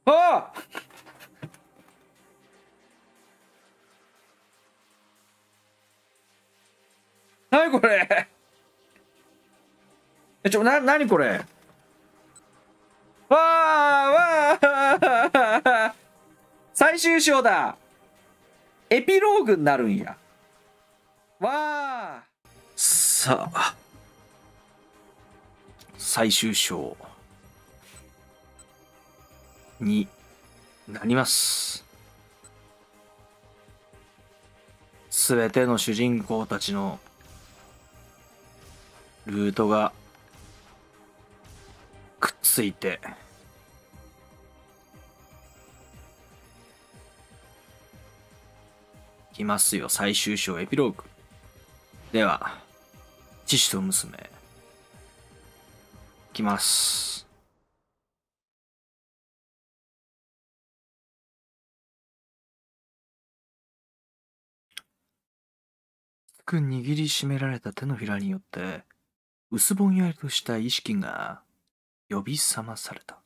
あなにこれなにこれわあわあ最終章だ。エピローグになるんや。わあさあ、最終章になります。すべての主人公たちのルートがくっついてきますよ。最終章エピローグでは、父と娘きます。つく握りしめられた手のひらによって薄ぼんやりとした意識が呼び覚まされた。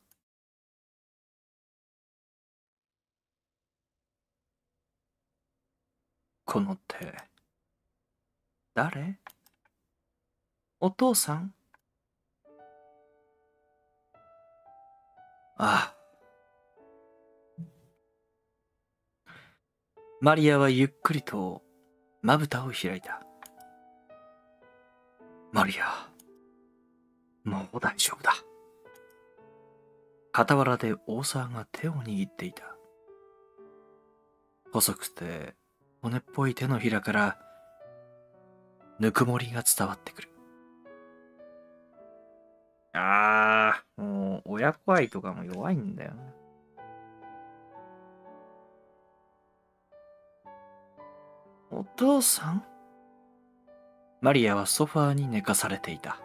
この手、誰？お父さん？ああ。マリアはゆっくりとまぶたを開いた。マリア、もう大丈夫だ。傍らで大沢が手を握っていた。細くて骨っぽい手のひらからぬくもりが伝わってくる。もう親子愛とかも弱いんだよね。お父さん？マリアはソファーに寝かされていた。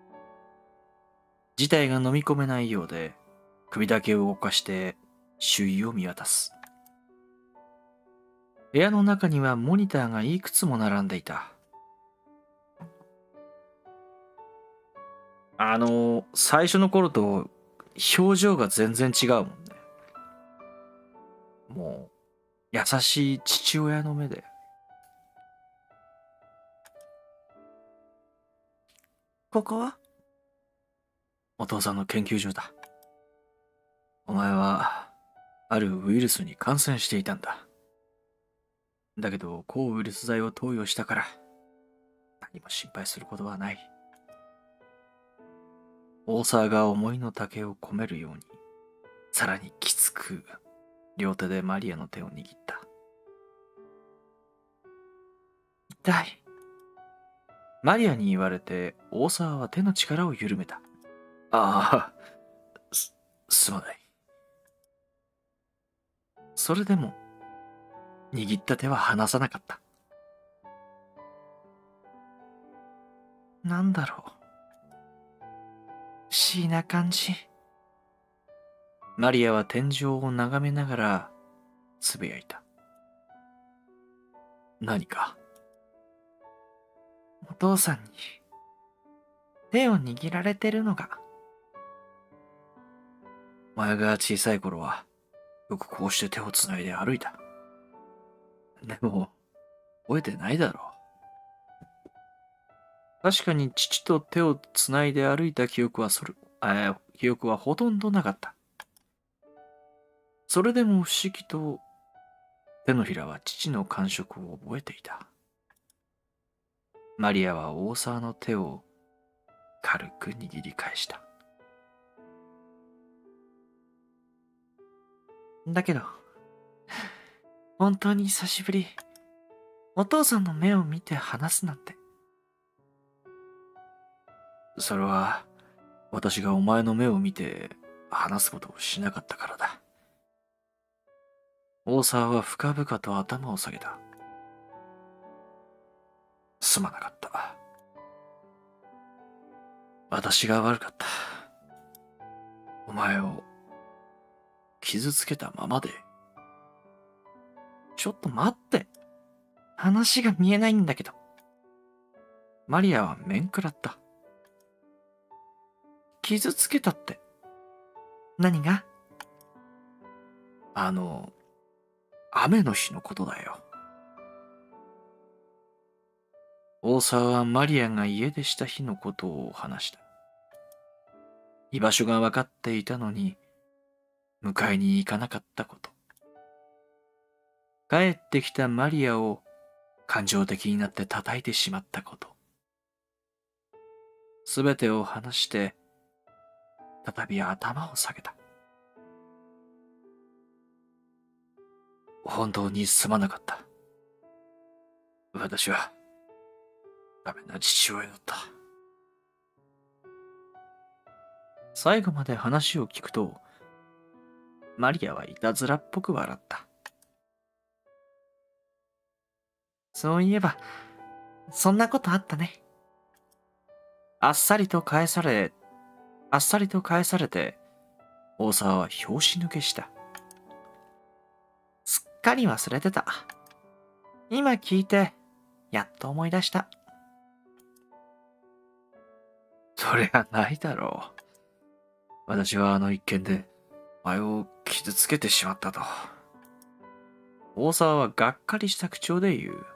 事態が飲み込めないようで、首だけを動かして周囲を見渡す。部屋の中にはモニターがいくつも並んでいた。最初の頃と表情が全然違うもんね。もう、優しい父親の目で。ここは？お父さんの研究所だ。お前は、あるウイルスに感染していたんだ。だけど、抗ウイルス剤を投与したから、何も心配することはない。大沢が思いの丈を込めるように、さらにきつく、両手でマリアの手を握った。痛い。マリアに言われて、大沢は手の力を緩めた。ああ、すまない。それでも、握った手は離さなかった。なんだろう。不思議な感じ。マリアは天井を眺めながら、つぶやいた。何か。お父さんに、手を握られてるのが。前が小さい頃は、よくこうして手をつないで歩いた。でも、覚えてないだろう。確かに父と手をつないで歩いた記憶はほとんどなかった。それでも不思議と、手のひらは父の感触を覚えていた。マリアは大沢の手を軽く握り返した。だけど、本当に久しぶり。お父さんの目を見て話すなんて。それは、私がお前の目を見て話すことをしなかったからだ。大沢は深々と頭を下げた。すまなかった。私が悪かった。お前を傷つけたままで。ちょっと待って。話が見えないんだけど。マリアは面食らった。傷つけたって。何が？ 雨の日のことだよ。大沢はマリアが家出した日のことを話した。居場所が分かっていたのに、迎えに行かなかったこと。帰ってきたマリアを感情的になって叩いてしまったこと。すべてを話して、再び頭を下げた。本当にすまなかった。私は、ダメな父親だった。最後まで話を聞くと、マリアはいたずらっぽく笑った。そういえば、そんなことあったね。あっさりと返されて、大沢は拍子抜けした。すっかり忘れてた。今聞いて、やっと思い出した。そりゃないだろう。私はあの一件で、前を傷つけてしまったと。大沢はがっかりした口調で言う。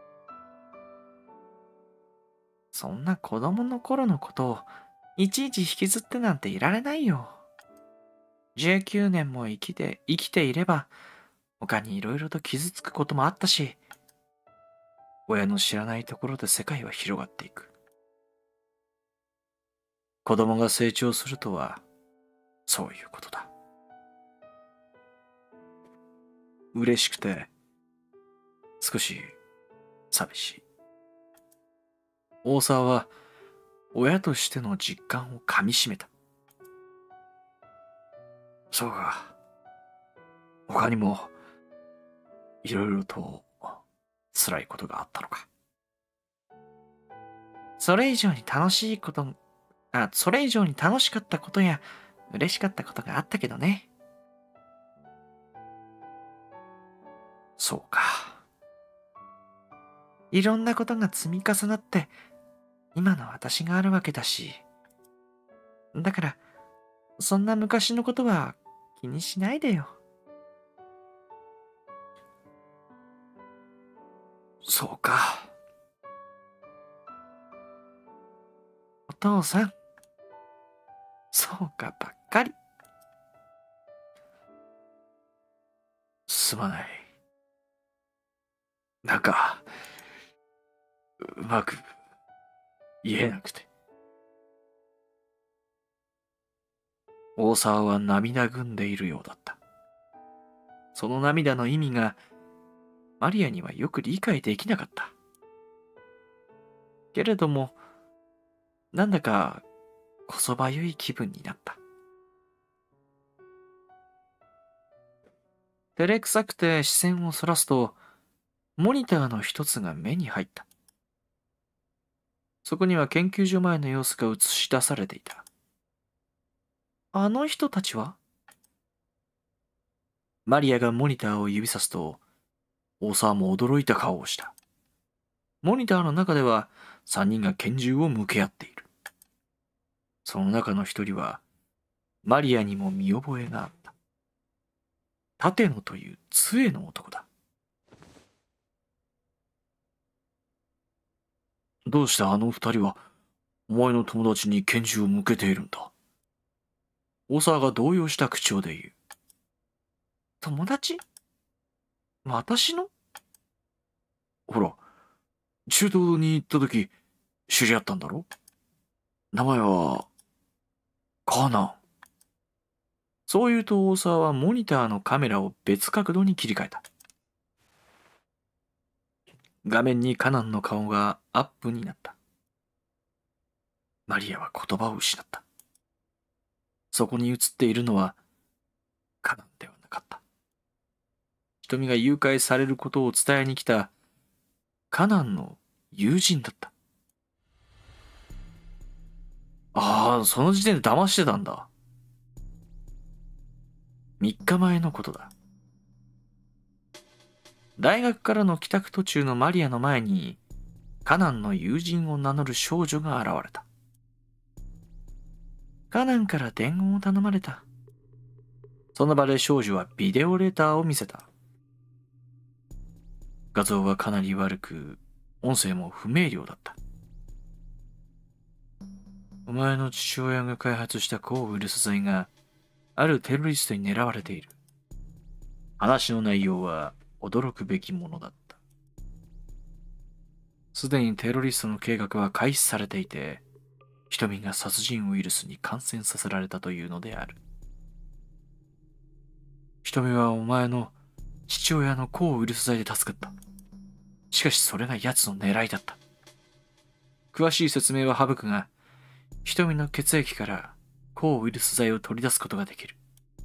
そんな子供の頃のことをいちいち引きずってなんていられないよ。19年も生きていれば他にいろいろと傷つくこともあったし、親の知らないところで世界は広がっていく。子供が成長するとはそういうことだ。嬉しくて少し寂しい。大沢は親としての実感をかみしめた。そうか。他にもいろいろと辛いことがあったのか。それ以上に楽しかったことや嬉しかったことがあったけどね。そうか。いろんなことが積み重なって今の私があるわけだし。だから、そんな昔のことは気にしないでよ。そうか。お父さん。そうかばっかり。すまない。なんか、うまく言えなくて。大沢は涙ぐんでいるようだった。その涙の意味がマリアにはよく理解できなかった。けれども、なんだかこそばゆい気分になった。照れくさくて視線をそらすと、モニターの一つが目に入った。そこには研究所前の様子が映し出されていた。あの人たちは？マリアがモニターを指さすと、大沢も驚いた顔をした。モニターの中では3人が拳銃を向け合っている。その中の一人は、マリアにも見覚えがあった。立野という杖の男だ。どうしてあの二人は、お前の友達に拳銃を向けているんだ？大沢が動揺した口調で言う。友達？私の？ほら、中東に行った時、知り合ったんだろ？名前は、カナン。そう言うと大沢はモニターのカメラを別角度に切り替えた。画面にカナンの顔がアップになった。マリアは言葉を失った。そこに映っているのはカナンではなかった。瞳が誘拐されることを伝えに来たカナンの友人だった。ああ、その時点で騙してたんだ。3日前のことだ。大学からの帰宅途中のマリアの前にカナンの友人を名乗る少女が現れた。カナンから伝言を頼まれた。 その場で少女はビデオレターを見せた。画像はかなり悪く、音声も不明瞭だった。お前の父親が開発した抗ウイルス剤があるテロリストに狙われている。話の内容は驚くべきものだった。すでにテロリストの計画は開始されていて、瞳が殺人ウイルスに感染させられたというのである。瞳はお前の父親の抗ウイルス剤で助かった。しかしそれが奴の狙いだった。詳しい説明は省くが、瞳の血液から抗ウイルス剤を取り出すことができる。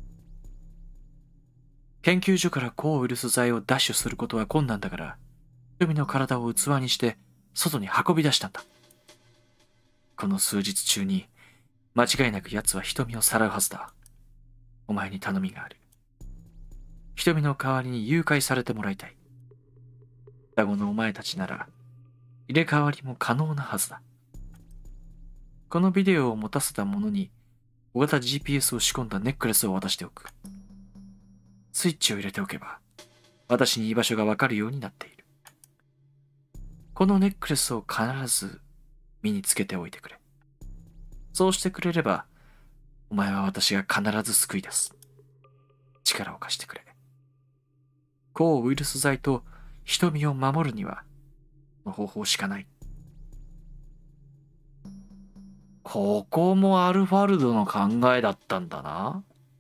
研究所から抗ウイルス剤を奪取することは困難だから、瞳の体を器にして外に運び出したんだ。この数日中に間違いなく奴は瞳をさらうはずだ。お前に頼みがある。瞳の代わりに誘拐されてもらいたい。双子のお前たちなら入れ替わりも可能なはずだ。このビデオを持たせた者に小型 GPS を仕込んだネックレスを渡しておく。スイッチを入れておけば私に居場所がわかるようになっている。このネックレスを必ず身につけておいてくれ。そうしてくれればお前は私が必ず救い出す。力を貸してくれ。抗ウイルス剤と瞳を守るにはの方法しかない。ここもアルファルドの考えだったんだな。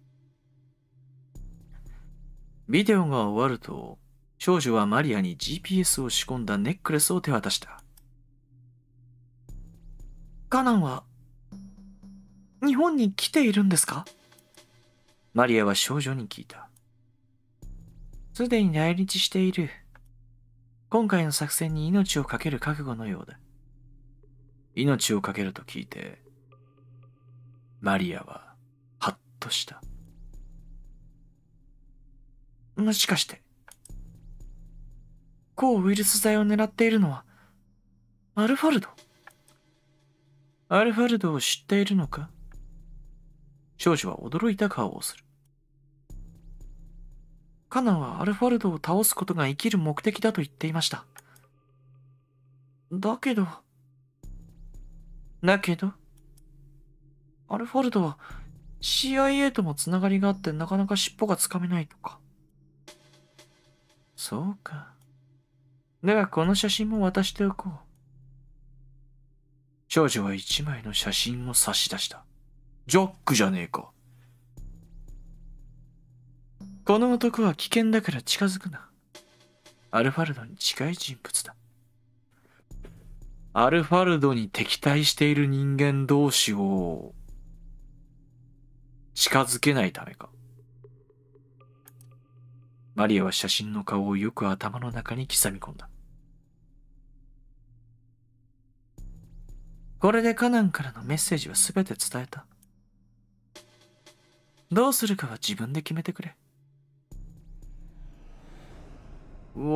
ビデオが終わると、少女はマリアに GPS を仕込んだネックレスを手渡した。カナンは日本に来ているんですか？マリアは少女に聞いた。すでに来日している。今回の作戦に命を懸ける覚悟のようだ。命を懸けると聞いて、マリアはハッとした。もしかして、抗ウイルス剤を狙っているのは、アルファルド？アルファルドを知っているのか？少女は驚いた顔をする。カナンはアルファルドを倒すことが生きる目的だと言っていました。だけど、アルファルドは CIA ともつながりがあってなかなか尻尾がつかめないとか。そうか。ではこの写真も渡しておこう。少女は一枚の写真を差し出した。ジャックじゃねえか。この男は危険だから近づくな。アルファルドに近い人物だ。アルファルドに敵対している人間同士を近づけないためか。マリアは写真の顔をよく頭の中に刻み込んだ。これでカナンからのメッセージはすべて伝えた。どうするかは自分で決めてくれ。う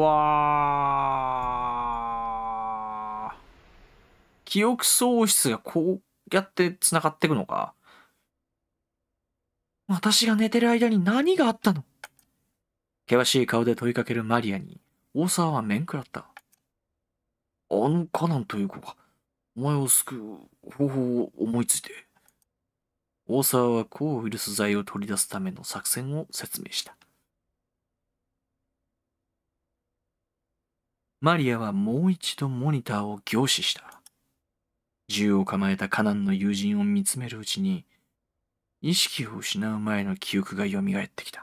わー。記憶喪失がこうやって繋がっていくのか。私が寝てる間に何があったの？険しい顔で問いかけるマリアに、大沢は面食らった。カナンという子が、お前を救う方法を思いついて。大沢は抗ウイルス剤を取り出すための作戦を説明した。マリアはもう一度モニターを凝視した。銃を構えたカナンの友人を見つめるうちに、意識を失う前の記憶が蘇ってきた。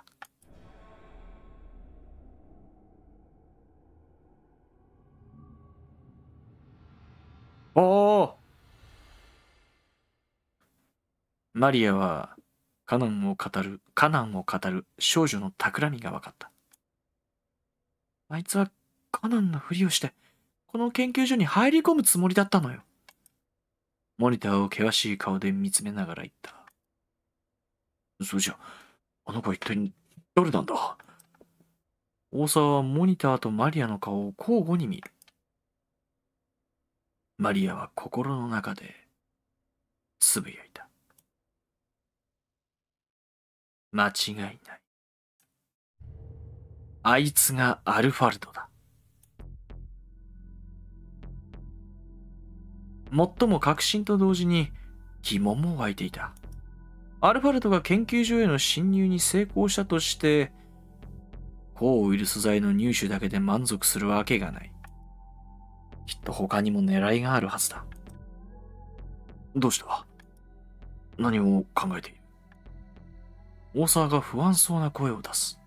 おお！マリアはカナンを語る少女の企みが分かった。あいつはカナンのふりをして、この研究所に入り込むつもりだったのよ。モニターを険しい顔で見つめながら言った。それじゃ、あの子は一体誰なんだ？大沢はモニターとマリアの顔を交互に見る。マリアは心の中でつぶやいた。 間違いない。あいつがアルファルドだ。最も確信と同時に疑問も湧いていた。アルファルドが研究所への侵入に成功したとして、抗ウイルス剤の入手だけで満足するわけがない。きっと他にも狙いがあるはずだ。どうした？何を考えている？大沢が不安そうな声を出す。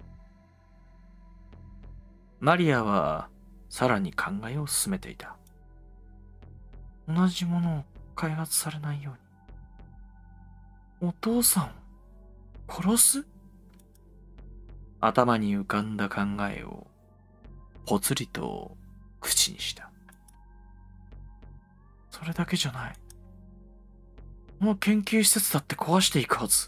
マリアはさらに考えを進めていた。同じものを開発されないように。お父さんを殺す？頭に浮かんだ考えをぽつりと口にした。それだけじゃない。この研究施設だって壊していくはず。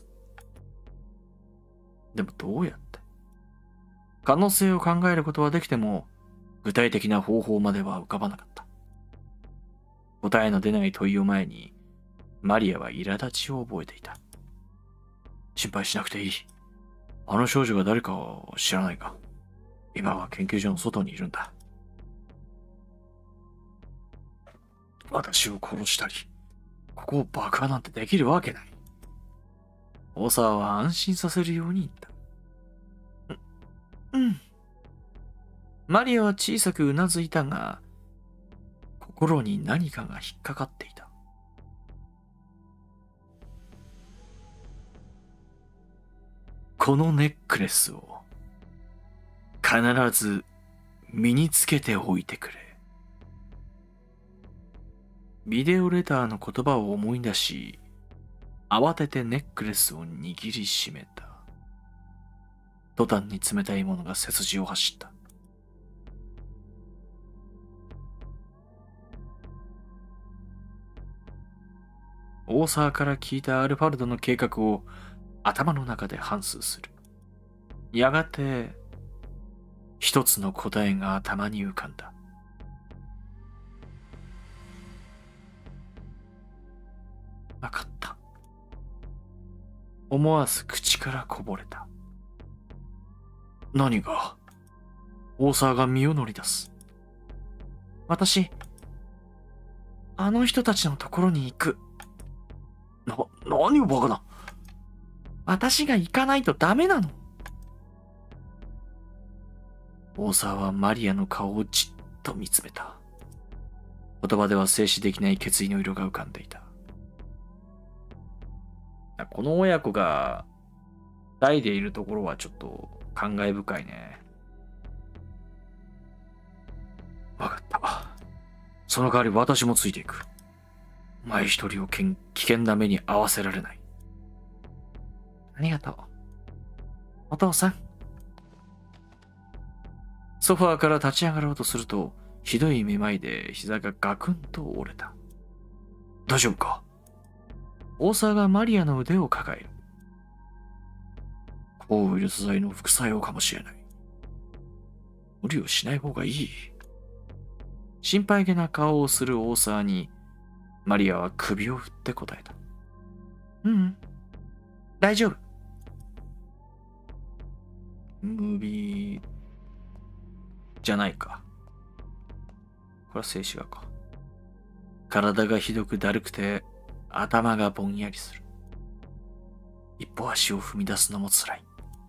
でもどうやって？可能性を考えることはできても、具体的な方法までは浮かばなかった。答えの出ない問いを前に、マリアは苛立ちを覚えていた。心配しなくていい。あの少女が誰かを知らないか。今は研究所の外にいるんだ。私を殺したり、ここを爆破なんてできるわけない。大沢は安心させるように言った。うん。マリアは小さくうなずいたが、心に何かが引っかかっていた。このネックレスを必ず身につけておいてくれ。ビデオレターの言葉を思い出し、慌ててネックレスを握りしめた。途端に冷たいものが背筋を走った。大沢から聞いたアルファルドの計画を頭の中で反芻する。やがて、一つの答えが頭に浮かんだ。わかった。思わず口からこぼれた。何が？大沢が身を乗り出す。私、あの人たちのところに行く。何をバカな。私が行かないとダメなの。大沢はマリアの顔をじっと見つめた。言葉では静止できない決意の色が浮かんでいた。この親子が二人でいるところはちょっと感慨深いね。わかった。その代わり私もついていく。お前一人を危険な目に遭わせられない。ありがとう。お父さん。ソファーから立ち上がろうとすると、ひどいめまいで膝がガクンと折れた。大丈夫か？大沢がマリアの腕を抱える。抗ウイルス剤の副作用かもしれない。無理をしない方がいい。心配げな顔をする大沢に、マリアは首を振って答えた。大丈夫。ムービー、じゃないか。これは静止画か。体がひどくだるくて、頭がぼんやりする。一歩足を踏み出すのもつらい。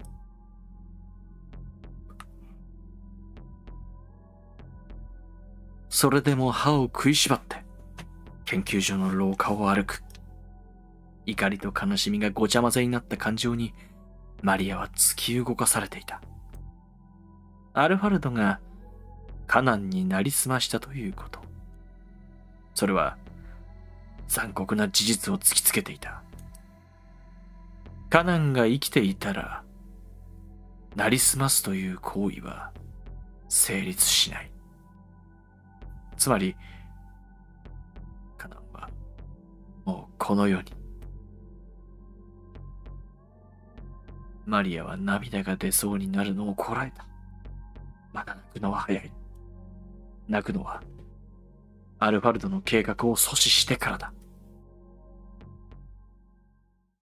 それでも歯を食いしばって、研究所の廊下を歩く。怒りと悲しみがごちゃ混ぜになった感情に、マリアは突き動かされていた。アルファルドがカナンになりすましたということ。それは残酷な事実を突きつけていた。カナンが生きていたら、なりすますという行為は成立しない。つまり、カナンはもうこの世に。マリアは涙が出そうになるのをこらえた。まだ泣くのは早い。泣くのはアルファルドの計画を阻止してからだ。